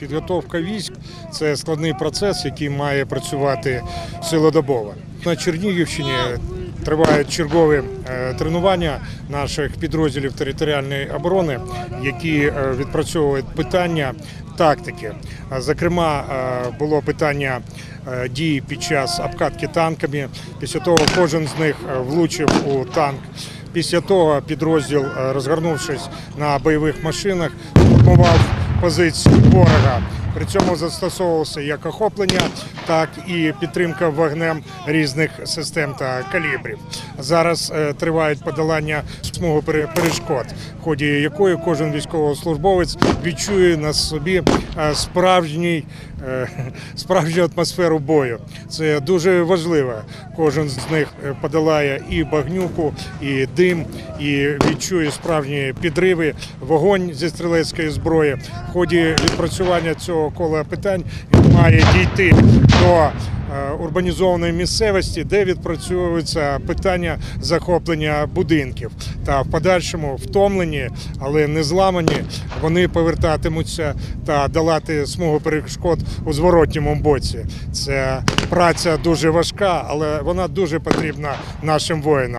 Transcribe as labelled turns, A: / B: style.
A: Підготовка військ – це складний процес, який має працювати цілодобово. На Чернігівщині тривають чергові тренування наших підрозділів територіальної оборони, які відпрацьовують питання тактики. Зокрема, було питання дій під час обкатки танками. Після того кожен з них влучив у танк. Після того підрозділ, розгорнувшись на бойових машинах, штурмував позиції ворога. При цьому застосовувалося як охоплення, так і підтримка вогнем різних систем та калібрів. Зараз тривають подолання смуги перешкод, в ході якої кожен військовослужбовець відчує на собі справжню атмосферу бою. Це дуже важливо. Кожен з них подолає і багнюку, і дим, і відчує справжні підриви, вогонь зі стрілецької зброї. В ході відпрацювання цього кола питань він має дійти до урбанізованої місцевості, де відпрацьовуються питання захоплення будинків. Та в подальшому втомлені, але не зламані, вони повертатимуться та долати смугу перешкод у зворотньому боці. Це праця дуже важка, але вона дуже потрібна нашим воїнам.